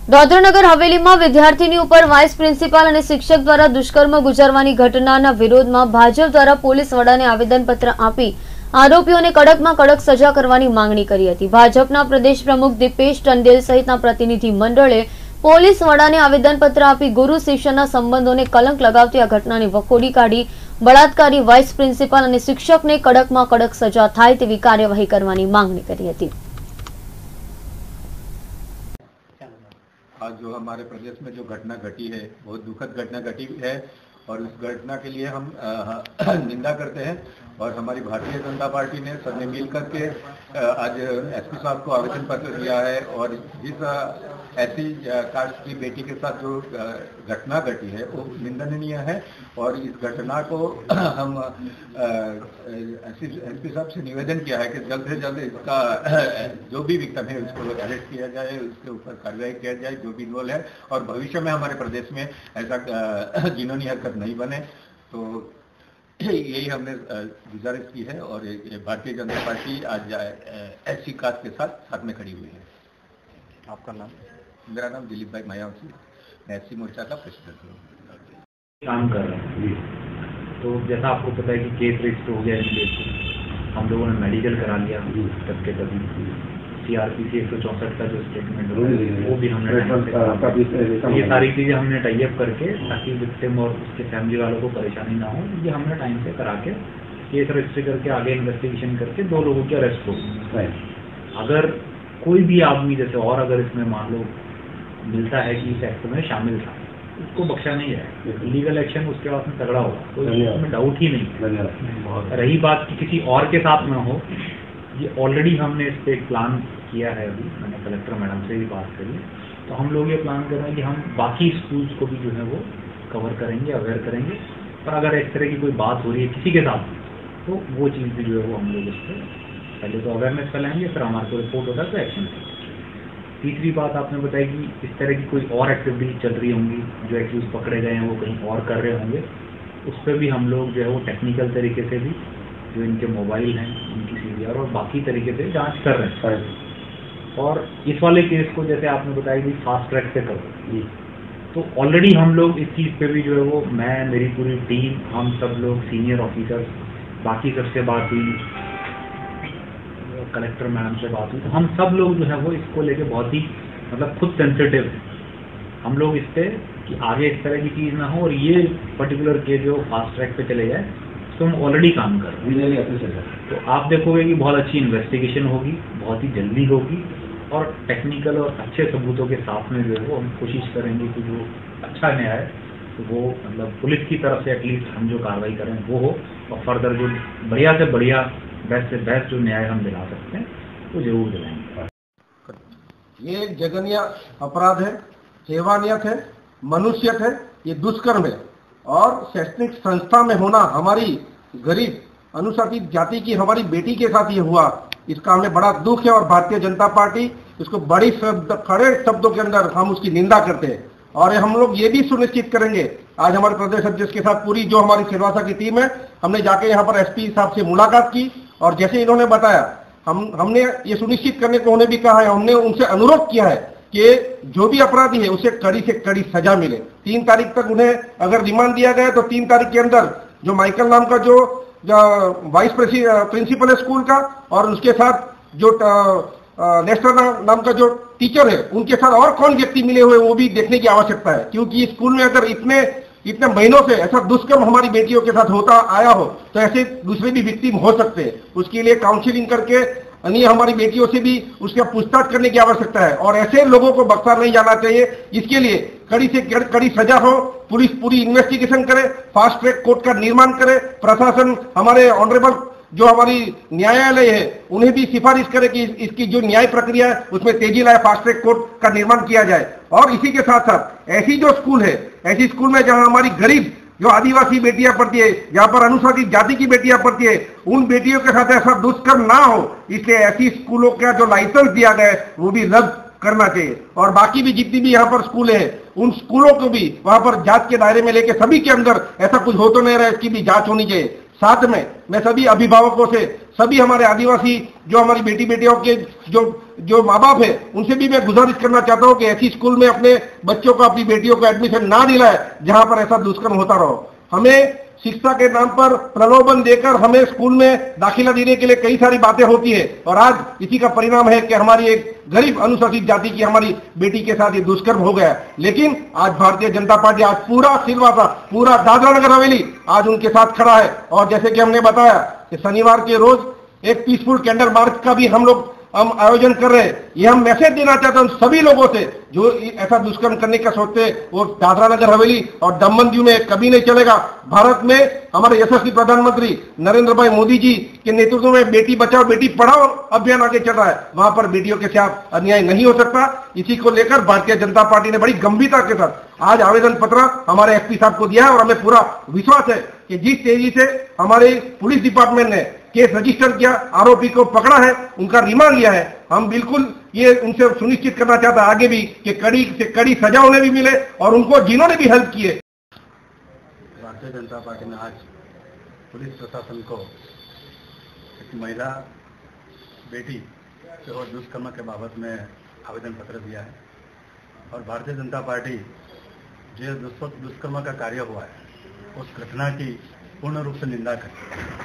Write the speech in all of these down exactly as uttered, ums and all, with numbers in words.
દાદરા નગર હવેલીમાં વિદ્યાર્થીની ઉપર વાઇસ પ્રિન્સિપાલ અને શિક્ષક દ્વારા દુષ્કર્મ ગુજારવાની ઘટનાના વિરોધમાં ભાજપ દ્વારા પોલીસ વડાને આવેદનપત્ર આપી આરોપીઓને કડકમાં કડક સજા કરવાની માંગણી કરી હતી। ભાજપના પ્રદેશ પ્રમુખ દીપેશ ટંડેલ સહિતના પ્રતિનિધિ મંડળે પોલીસ વડાને આવેદનપત્ર આપી ગુરુ શિષ્યના સંબંધોને કલંક લગાવતી આ ઘટનાની વખોડી કાઢી બળાત્કારી વાઇસ પ્રિન્સિપાલ અને શિક્ષકને કડકમાં કડક સજા થાય તેવી કાર્યવાહી કરવાની માંગણી કરી હતી। आज जो हमारे प्रदेश में जो घटना घटी है बहुत दुखद घटना घटी है और उस घटना के लिए हम आ, निंदा करते हैं और हमारी भारतीय जनता पार्टी ने सबने मिल करके आज एसपी साहब को आवेदन पत्र दिया है और जिस ऐसी कास्ट की बेटी के साथ जो घटना घटी है वो निंदनीय है और इस घटना को हम एसपी साहब से निवेदन किया है कि जल्द से जल्द इसका जो भी विक्टिम है उसको अरेस्ट किया जाए, उसके ऊपर कार्रवाई किया जाए जो भी इन्वॉल्व है और भविष्य में हमारे प्रदेश में ऐसा जिनोनी हरकत नहीं बने। तो यही हमने गुजारिश की है और भारतीय जनता पार्टी आज ऐसी कास्ट के साथ साथ में खड़ी हुई है। आपका नाम? मेरा नाम दिलीप भाई मायावती, मैं एससी मोर्चा का प्रेसिडेंट हूँ। काम कर रहे हैं तो जैसा आपको पता है कि केस रजिस्टर हो गया है केस को हम लोगों ने मेडिकल करा लिया तब के तभी सीआरपीसी एक सौ चौंसठ का जो स्टेटमेंट वो भी हमने ये सारी चीज़ें हमने टाई अप करके ताकि विक्टिम और उसके फैमिली वालों को परेशानी ना हो ये हमने टाइम से करा के केस रजिस्टर करके आगे इन्वेस्टिगेशन करके दो लोगों की अरेस्ट हो। अगर कोई भी आदमी जैसे और अगर इसमें मान लो मिलता है कि इस एक्ट में शामिल था उसको बख्शा नहीं जाए, लीगल एक्शन उसके बाद में तगड़ा होगा, कोई इसमें डाउट ही नहीं। रही बात कि किसी और के साथ ना हो, ये ऑलरेडी हमने इस पर एक प्लान किया है। अभी मैंने कलेक्टर मैडम से भी बात करी तो हम लोग ये प्लान कर रहे हैं कि हम बाकी स्कूल्स को भी जो है वो कवर करेंगे, अवेयर करेंगे। पर अगर इस तरह की कोई बात हो रही है किसी के साथ तो वो चीज़ भी जो है वो हम लोग इस पर पहले तो अवेयरनेस फैलाएंगे फिर हमारे को रिपोर्ट होता है तो एक्शन लेंगे। तीसरी बात आपने बताई कि इस तरह की कोई और एक्टिविटी चल रही होंगी जो एक्यूज पकड़े गए हैं वो कहीं और कर रहे होंगे उस पर भी हम लोग जो है वो टेक्निकल तरीके से भी जो इनके मोबाइल हैं इनकी सीडीआर और बाकी तरीके से जांच कर रहे हैं। और इस वाले केस को जैसे आपने बताया कि फास्ट ट्रैक से करो तो ऑलरेडी हम लोग इस चीज़ पे भी जो है वो मैं मेरी पूरी टीम हम सब लोग सीनियर ऑफिसर्स बाकी सबसे बात हुई कलेक्टर मैडम से बात हुई तो हम सब लोग जो है वो इसको लेके बहुत ही मतलब खुद सेंसिटिव हैं। हम लोग इस पे कि आगे इस तरह की चीज़ ना हो और ये पर्टिकुलर केस जो फास्ट ट्रैक पे चले जाए तो हम ऑलरेडी काम कर रहे हैं। तो आप देखोगे कि बहुत अच्छी इन्वेस्टिगेशन होगी, बहुत ही जल्दी होगी और टेक्निकल और अच्छे सबूतों के साथ में जो है वो हम कोशिश करेंगे कि जो अच्छा न्याय तो वो मतलब पुलिस की तरफ से एटलीस्ट हम जो कार्रवाई करें वो हो और फर्दर जो बढ़िया से बढ़िया बेस्ट से बेस्ट जो न्याय हम दिला सकते हैं वो जरूर दिलाएंगे। ये जघन्य अपराध है, सेवानियत है, मनुष्यत है, ये दुष्कर्म है और शैक्षणिक संस्था में होना हमारी गरीब अनुसूचित जाति की हमारी बेटी के साथ ये हुआ इसका हमें बड़ा दुख है और भारतीय जनता पार्टी इसको बड़ी शब्द खड़े शब्दों के अंदर हम उसकी निंदा करते हैं और हम लोग ये भी सुनिश्चित करेंगे। आज हमारे प्रदेश अध्यक्ष के साथ पूरी जो हमारी सिलवासा की टीम है हमने जाके यहाँ पर एसपी साहब से मुलाकात की और जैसे इन्होंने बताया हम हमने ये सुनिश्चित करने को उन्हें भी कहा है, हमने उनसे अनुरोध किया है कि जो भी अपराधी है उसे कड़ी से कड़ी सजा मिले। तीन तारीख तक उन्हें अगर रिमांड दिया गया तो तीन तारीख के अंदर जो माइकल नाम का जो, जो वाइस प्रिंसिपल है स्कूल का और उसके साथ जो नेस्टर नाम का जो टीचर है उनके साथ और कौन व्यक्ति मिले हुए वो भी देखने की आवश्यकता है क्योंकि स्कूल में अगर इतने इतने महीनों से ऐसा दुष्कर्म हमारी बेटियों के साथ होता आया हो तो ऐसे दूसरे भी विक्टिम हो सकते हैं। उसके लिए काउंसलिंग करके अन्य हमारी बेटियों से भी उसका पूछताछ करने की आवश्यकता है और ऐसे लोगों को बख्शा नहीं जाना चाहिए। इसके लिए कड़ी से कड़ी सजा हो, पुलिस पूरी इन्वेस्टिगेशन करे, फास्ट ट्रैक कोर्ट का निर्माण करे, प्रशासन हमारे ऑनरेबल जो हमारी न्यायालय है उन्हें भी सिफारिश करे कि इसकी जो न्याय प्रक्रिया है उसमें तेजी लाए, फास्ट ट्रैक कोर्ट का निर्माण किया जाए। और इसी के साथ साथ ऐसी जो स्कूल है ऐसी स्कूल में जहां हमारी गरीब जो आदिवासी बेटियां पढ़ती है, जहां पर अनुसूचित जाति की बेटियां पढ़ती है, उन बेटियों के साथ ऐसा दुष्कर्म ना हो इसलिए ऐसी स्कूलों का जो लाइसेंस दिया गया है वो भी रद्द करना चाहिए और बाकी भी जितनी भी यहाँ पर स्कूल है उन स्कूलों को भी वहां पर जांच के दायरे में लेके सभी के अंदर ऐसा कुछ हो तो नहीं रहा इसकी भी जांच होनी चाहिए। साथ में मैं सभी अभिभावकों से सभी हमारे आदिवासी जो हमारी बेटी बेटियों के जो जो माँ बाप है उनसे भी मैं गुजारिश करना चाहता हूँ कि ऐसी स्कूल में अपने बच्चों को, अपनी बेटियों को एडमिशन ना दिलाए जहां पर ऐसा दुष्कर्म होता रहो। हमें शिक्षा के नाम पर प्रलोभन देकर हमें स्कूल में दाखिला देने के लिए कई सारी बातें होती है और आज इसी का परिणाम है कि हमारी एक गरीब अनुसूचित जाति की हमारी बेटी के साथ ये दुष्कर्म हो गया। लेकिन आज भारतीय जनता पार्टी, आज पूरा सिलवासा, पूरा दादरा नगर हवेली आज उनके साथ खड़ा है। और जैसे कि हमने बताया कि शनिवार के रोज एक पीसफुल कैंडल मार्च का भी हम लोग हम आयोजन कर रहे हैं। ये हम मैसेज देना चाहते हैं सभी लोगों से जो ऐसा दुष्कर्म करने का सोचते हैं, वो दादरा नगर हवेली और दमन दीव में कभी नहीं चलेगा। भारत में हमारे यशस्वी प्रधानमंत्री नरेंद्र भाई मोदी जी के नेतृत्व में बेटी बचाओ बेटी पढ़ाओ अभियान आगे चल रहा है, वहां पर बेटियों के साथ अन्याय नहीं हो सकता। इसी को लेकर भारतीय जनता पार्टी ने बड़ी गंभीरता के साथ आज आवेदन पत्र हमारे एसपी साहब को दिया है और हमें पूरा विश्वास है कि जिस तेजी से हमारे पुलिस डिपार्टमेंट ने केस रजिस्टर किया, आरोपी को पकड़ा है, उनका रिमांड लिया है, हम बिल्कुल ये उनसे सुनिश्चित करना चाहता आगे भी कि कड़ी से कड़ी सजा उन्हें भी मिले और उनको जिन्होंने भी हेल्प किए। भारतीय जनता पार्टी ने आज पुलिस प्रशासन को एक महिला बेटी के और दुष्कर्म के बाबत में आवेदन पत्र दिया है और भारतीय जनता पार्टी जो दुष्कर्म का कार्य हुआ है उस घटना की पूर्ण रूप से निंदा करती है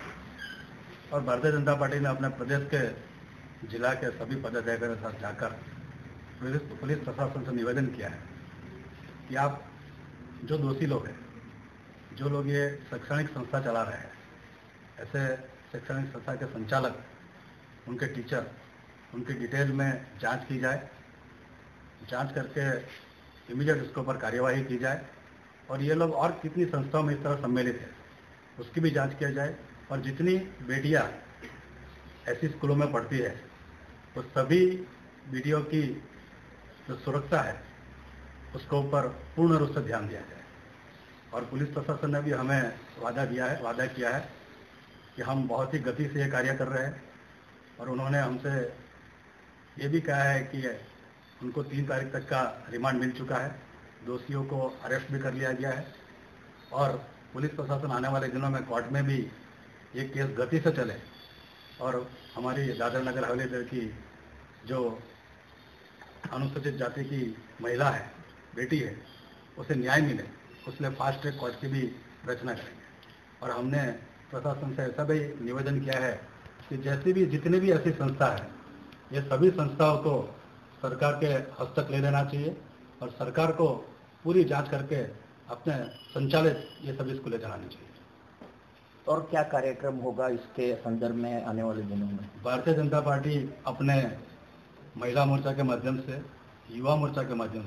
और भारतीय जनता पार्टी ने अपने प्रदेश के जिला के सभी पदाधिकारियों के साथ जाकर पुलिस पुलिस प्रशासन से निवेदन किया है कि आप जो दोषी लोग हैं, जो लोग ये शैक्षणिक संस्था चला रहे हैं, ऐसे शैक्षणिक संस्था के संचालक, उनके टीचर, उनकी डिटेल में जांच की जाए, जांच करके इमीडिएट उसके ऊपर कार्यवाही की जाए और ये लोग और कितनी संस्थाओं में इस तरह सम्मिलित है उसकी भी जांच किया जाए और जितनी बेटियां ऐसी स्कूलों में पढ़ती है तो सभी बेटियों की जो सुरक्षा है उसके ऊपर पूर्ण रूप से ध्यान दिया जाए। और पुलिस प्रशासन ने भी हमें वादा दिया है वादा किया है कि हम बहुत ही गति से ये कार्य कर रहे हैं और उन्होंने हमसे ये भी कहा है कि उनको तीन तारीख तक का रिमांड मिल चुका है, दोषियों को अरेस्ट भी कर लिया गया है और पुलिस प्रशासन आने वाले दिनों में कोर्ट में भी ये केस गति से चले और हमारी दादरा नगर हवेली की जो अनुसूचित जाति की महिला है, बेटी है, उसे न्याय मिले, उसने फास्ट ट्रैक कोर्ट की भी रचना करेंगे। और हमने प्रशासन से ऐसा भी निवेदन किया है कि जैसे भी जितनी भी ऐसी संस्था है, ये सभी संस्थाओं को सरकार के हस्तक ले लेना चाहिए और सरकार को पूरी जांच करके अपने संचालित ये सभी स्कूलें चलानी चाहिए। और क्या कार्यक्रम होगा इसके संदर्भ में आने वाले दिनों में? भारतीय जनता पार्टी अपने महिला मोर्चा के माध्यम से, युवा मोर्चा के माध्यम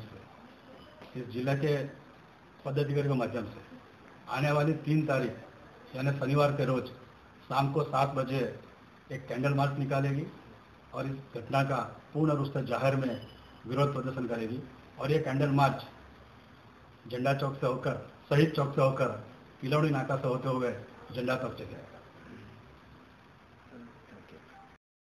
से, इस जिला के पदाधिकारी के माध्यम से आने वाली तीन तारीख यानी शनिवार के रोज शाम को सात बजे एक कैंडल मार्च निकालेगी और इस घटना का पूर्ण रूप से जाहिर में विरोध प्रदर्शन करेगी और ये कैंडल मार्च झंडा चौक से होकर, शहीद चौक से होकर, किलौड़ी नाका से होते हुए झंडा तक से जाएगा।